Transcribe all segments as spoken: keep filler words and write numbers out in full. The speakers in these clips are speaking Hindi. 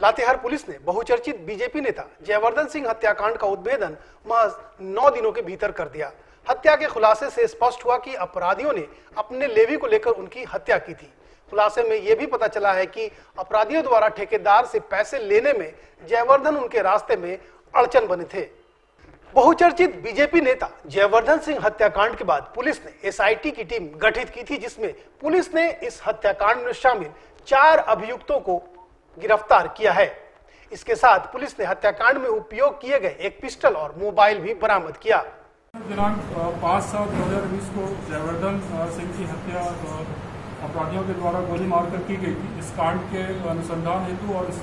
लातेहार पुलिस ने बहुचर्चित बीजेपी नेता जयवर्धन सिंह हत्याकांड का उद्भेदन महज नौ दिनों के भीतर कर दिया। हत्या के खुलासे से स्पष्ट हुआ कि अपराधियों ने अपने लेवी को लेकर उनकी हत्या की थी। खुलासे में यह भी पता चला है कि अपराधियों द्वारा ठेकेदार से पैसे लेने में जयवर्धन उनके रास्ते में अड़चन बने थे। बहुचर्चित बीजेपी नेता जयवर्धन सिंह हत्याकांड के बाद पुलिस ने एसआईटी की टीम गठित की थी, जिसमें पुलिस ने इस हत्याकांड में शामिल चार अभियुक्तों को गिरफ्तार किया है। इसके साथ पुलिस ने हत्याकांड में उपयोग किए गए एक पिस्टल और मोबाइल भी बरामद किया। दिनांक पाँच सात दो हजार बीस को जयवर्धन सिंह की हत्या अपराधियों के द्वारा गोली मारकर की गई थी। इस कांड के अनुसंधान हेतु और इस,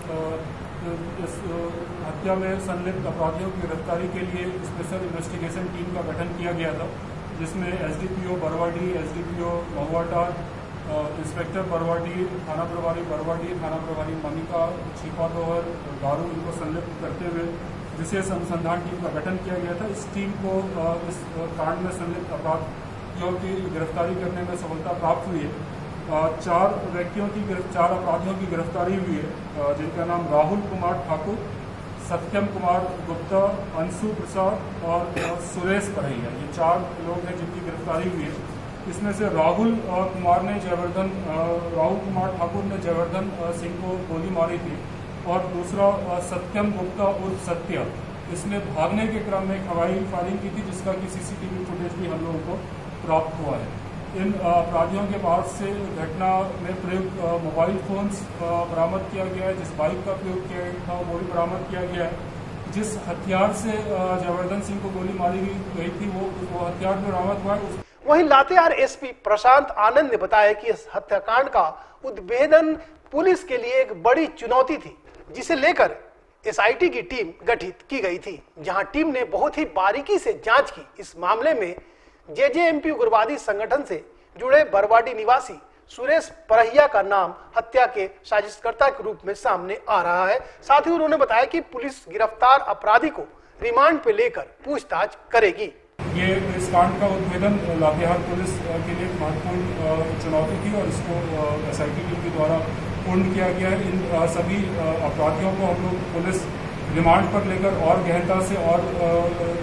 इस हत्या में संलिप्त अपराधियों की गिरफ्तारी के लिए स्पेशल इन्वेस्टिगेशन टीम का गठन किया गया था, जिसमें SDPO Barwadih, SDPO Mahuatar, inspector Barwadih, थाना प्रभारी बरवाडी, थाना प्रभारी मनिका, छिपादोहर, गारू, इनको संलिप्त करते हुए विशेष अनुसंधान टीम का गठन किया गया था। इस टीम को इस कांड में संलिप्त अपराधियों की गिरफ्तारी करने में सफलता प्राप्त हुई है। चार व्यक्तियों की चार अपराधियों की गिरफ्तारी हुई है, जिनका नाम राहुल कुमार ठाकुर, सत्यम कुमार गुप्ता, अंशु प्रसाद और सुरेश परैया, ये चार लोग हैं जिनकी गिरफ्तारी हुई है। इसमें से राहुल कुमार ने जयवर्धन राहुल कुमार ठाकुर ने जयवर्धन सिंह को गोली मारी थी और दूसरा सत्यम गुप्ता उर्फ सत्य, इसने भागने के क्रम में हवाई फायरिंग की थी, जिसका कि सीसीटीवी फुटेज भी हम लोगों को प्राप्त हुआ है। इन अपराधियों के पास से घटना में प्रयुक्त मोबाइल फोन्स बरामद किया गया है। जिस बाइक का प्रयोग किया गया था वो भी बरामद किया गया है। जिस हथियार से जयवर्धन सिंह को गोली मारी गई थी वो वो हथियार भी बरामद हुआ है। वहीं लातेहार एसपी प्रशांत आनंद ने बताया कि इस हत्याकांड का उद्भेदन पुलिस के लिए एक बड़ी चुनौती थी, जिसे लेकर एसआईटी की टीम गठित की गई थी, जहां टीम ने बहुत ही बारीकी से जांच की। इस मामले में जेजेएमपी उग्रवादी संगठन से जुड़े बरवाडी निवासी सुरेश परैया का नाम हत्या के साजिशकर्ता के रूप में सामने आ रहा है। साथ ही उन्होंने बताया कि पुलिस गिरफ्तार अपराधी को रिमांड पे लेकर पूछताछ करेगी। ये इस कांड का उद्भेदन लातेहार पुलिस के लिए एक महत्वपूर्ण चुनौती थी और इसको एसआईटी टीम के द्वारा पूर्ण किया गया है। इन सभी अपराधियों को हम लोग पुलिस रिमांड पर लेकर और गहनता से और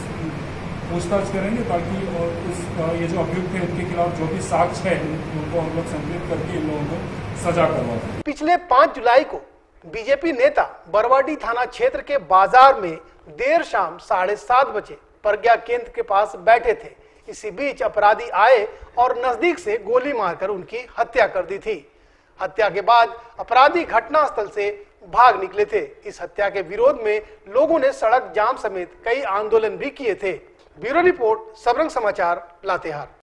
पूछताछ करेंगे, ताकि इस ये जो अभियुक्त है इनके खिलाफ जो भी साक्ष्य है उनको हम लोग संकलित करके इन लोगों को सजा करवाते। पिछले पाँच जुलाई को बीजेपी नेता बरवाडी थाना क्षेत्र के बाजार में देर शाम साढ़े सात बजे प्रज्ञा केंद्र के पास बैठे थे। इसी बीच अपराधी आए और नजदीक से गोली मारकर उनकी हत्या कर दी थी। हत्या के बाद अपराधी घटनास्थल से भाग निकले थे। इस हत्या के विरोध में लोगों ने सड़क जाम समेत कई आंदोलन भी किए थे। ब्यूरो रिपोर्ट, सबरंग समाचार, लातेहार।